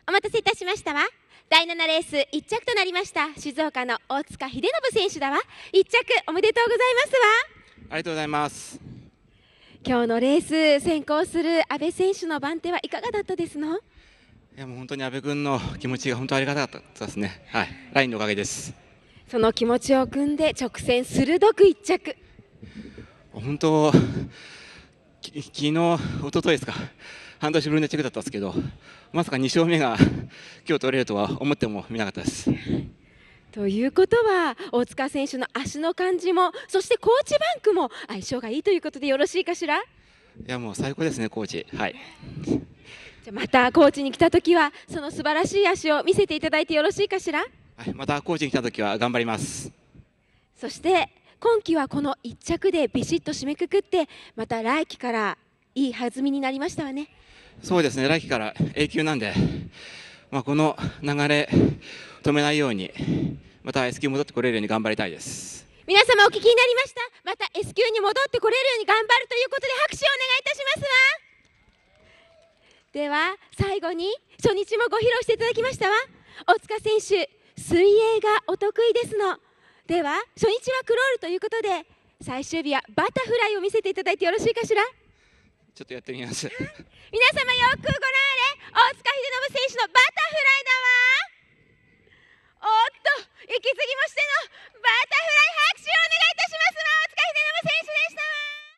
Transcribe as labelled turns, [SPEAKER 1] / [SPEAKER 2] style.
[SPEAKER 1] お待たせいたしましたわ。第7レース1着となりました静岡の大塚秀信選手だわ。1着おめでとうございますわ。
[SPEAKER 2] ありがとうございます。
[SPEAKER 1] 今日のレース先行する阿部選手の番手はいかがだったですの？
[SPEAKER 2] いや、もう本当に阿部君の気持ちが本当ありがたかったですね。はい、ラインのおかげです。
[SPEAKER 1] その気持ちを組んで直線鋭く1着。
[SPEAKER 2] 本当昨日一昨日ですか、半年ぶりのチェックだったんですけど、まさか2勝目が今日取れるとは思ってもみなかったです。
[SPEAKER 1] ということは大塚選手の足の感じも、そしてコーチバンクも相性がいいということでよろしいかしら？
[SPEAKER 2] いや、もう最高ですね、コーチ。はい。
[SPEAKER 1] じゃまたコーチに来た時はその素晴らしい足を見せていただいてよろしいかしら？
[SPEAKER 2] はい、またコーチに来た時は頑張ります。
[SPEAKER 1] そして今季はこの1着でビシッと締めくくって、また来季からいい弾みになりましたわね。
[SPEAKER 2] そうですね、来季から A 級なんで、この流れ止めないように、また S 級戻ってこれるように頑張りたいです。
[SPEAKER 1] 皆様お聞きになりました。また S 級に戻ってこれるように頑張るということで拍手をお願いいたしますわ。では最後に初日もご披露していただきましたわ。大塚選手、水泳がお得意ですのでは、初日はクロールということで最終日はバタフライを見せていただいてよろしいかしら？
[SPEAKER 2] ちょっとやってみます。
[SPEAKER 1] 皆様よくご覧あれ。